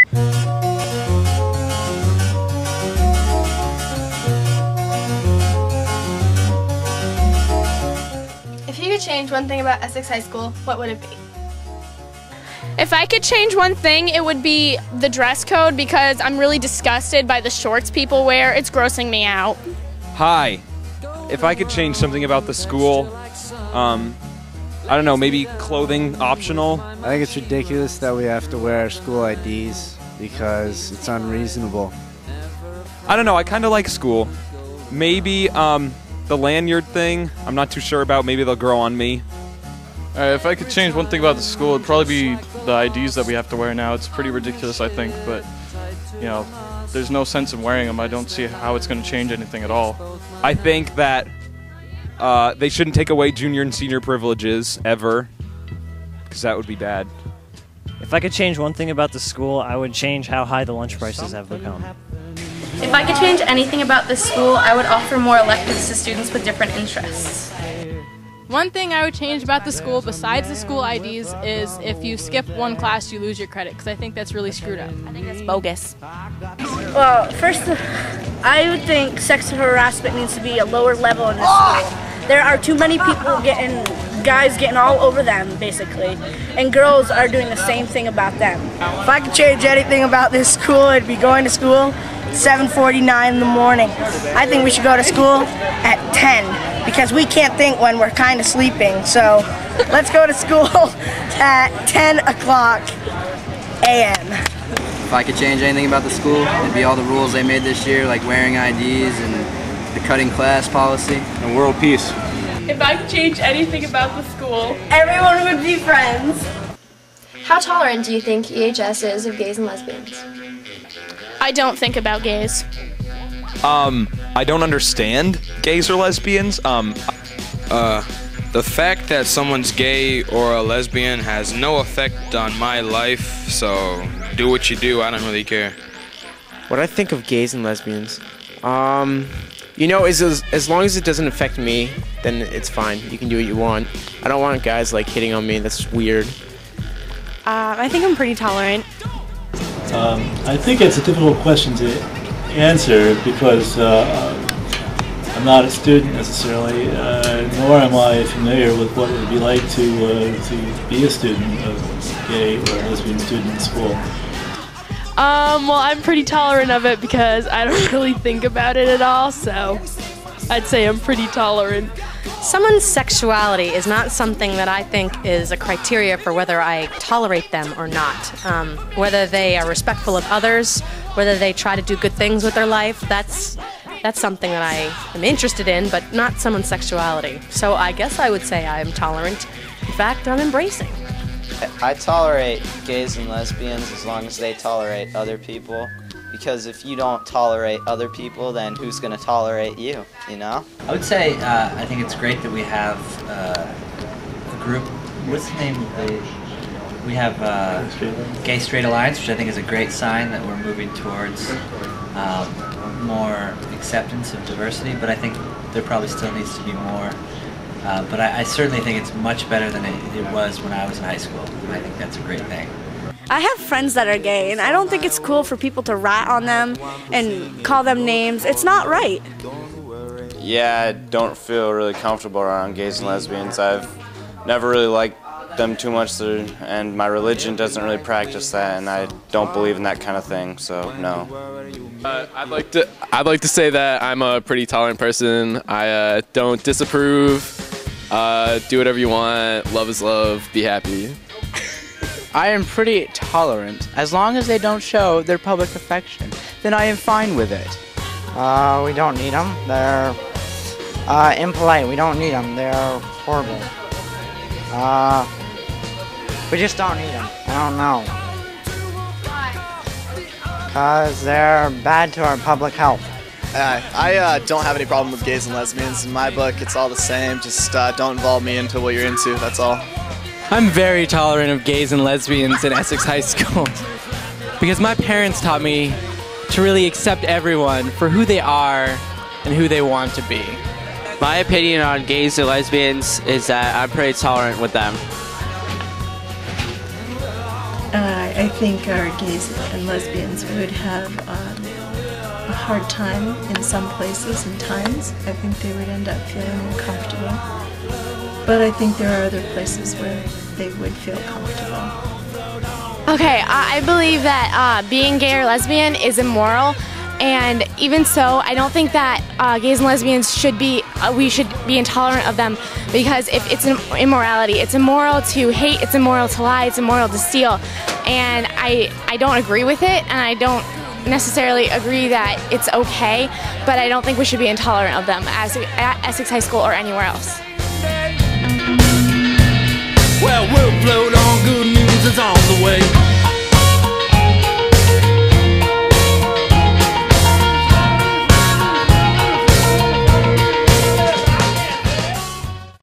If you could change one thing about Essex High School, what would it be? If I could change one thing, it would be the dress code, because I'm really disgusted by the shorts people wear. It's grossing me out. Hi. If I could change something about the school, I don't know, maybe clothing optional. I think it's ridiculous that we have to wear our school IDs because it's unreasonable. I don't know, I kind of like school. Maybe the lanyard thing, I'm not too sure about. Maybe they'll grow on me. If I could change one thing about the school, it'd probably be the IDs that we have to wear now. It's pretty ridiculous, I think, but, you know, there's no sense in wearing them. I don't see how it's going to change anything at all. I think that they shouldn't take away junior and senior privileges, ever, because that would be bad. If I could change one thing about the school, I would change how high the lunch prices have become. If I could change anything about this school, I would offer more electives to students with different interests. One thing I would change about the school, besides the school IDs, is if you skip one class, you lose your credit, because I think that's really screwed up. I think that's bogus. Well, first, I would think sexual harassment needs to be a lower level in this school. There are too many people guys getting all over them, basically, and girls are doing the same thing about them. If I could change anything about this school, it'd be going to school at 7:49 in the morning. I think we should go to school at 10. Because we can't think when we're kind of sleeping. So let's go to school at 10 o'clock a.m. If I could change anything about the school, it'd be all the rules they made this year, like wearing IDs and the cutting class policy. And world peace. If I could change anything about the school, everyone would be friends. How tolerant do you think EHS is of gays and lesbians? I don't think about gays. I don't understand gays or lesbians. The fact that someone's gay or a lesbian has no effect on my life, so do what you do, I don't really care. What I think of gays and lesbians, you know, as long as it doesn't affect me, then it's fine. You can do what you want. I don't want guys like hitting on me, that's weird. I think I'm pretty tolerant. I think it's a difficult question to answer because I'm not a student necessarily, nor am I familiar with what it would be like to be a student of gay or lesbian student in school. well, I'm pretty tolerant of it because I don't really think about it at all, so I'd say I'm pretty tolerant. Someone's sexuality is not something that I think is a criteria for whether I tolerate them or not. Whether they are respectful of others, whether they try to do good things with their life, that's something that I am interested in, but not someone's sexuality. So I guess I would say I am tolerant. In fact, I'm embracing. I tolerate gays and lesbians as long as they tolerate other people. Because if you don't tolerate other people, then who's going to tolerate you, you know? I would say I think it's great that we have a group. What's the name of the... We have Gay Straight Alliance, which I think is a great sign that we're moving towards more acceptance of diversity, but I think there probably still needs to be more. But I certainly think it's much better than it was when I was in high school, and I think that's a great thing. I have friends that are gay, and I don't think it's cool for people to rat on them and call them names. It's not right. Yeah, I don't feel really comfortable around gays and lesbians. I've never really liked them too much, and my religion doesn't really practice that, and I don't believe in that kind of thing, so no. I'd like to say that I'm a pretty tolerant person. I don't disapprove. Do whatever you want. Love is love. Be happy. I am pretty tolerant. As long as they don't show their public affection, then I am fine with it. We don't need them. They're impolite. We don't need them. They're horrible. We just don't need them. I don't know. Because they're bad to our public health. I don't have any problem with gays and lesbians. In my book, it's all the same. Just don't involve me into what you're into, that's all. I'm very tolerant of gays and lesbians in Essex High School because my parents taught me to really accept everyone for who they are and who they want to be. My opinion on gays and lesbians is that I'm pretty tolerant with them. I I think our gays and lesbians would have a hard time in some places and times. I think they would end up feeling uncomfortable. But I think there are other places where they would feel comfortable. Okay, I believe that being gay or lesbian is immoral, and even so, I don't think that gays and lesbians should be, we should be intolerant of them, because if it's an immorality, it's immoral to hate, it's immoral to lie, it's immoral to steal, and I don't agree with it, and I don't necessarily agree that it's okay, but I don't think we should be intolerant of them at Essex High School or anywhere else. Well, we'll float on, good news is on the way.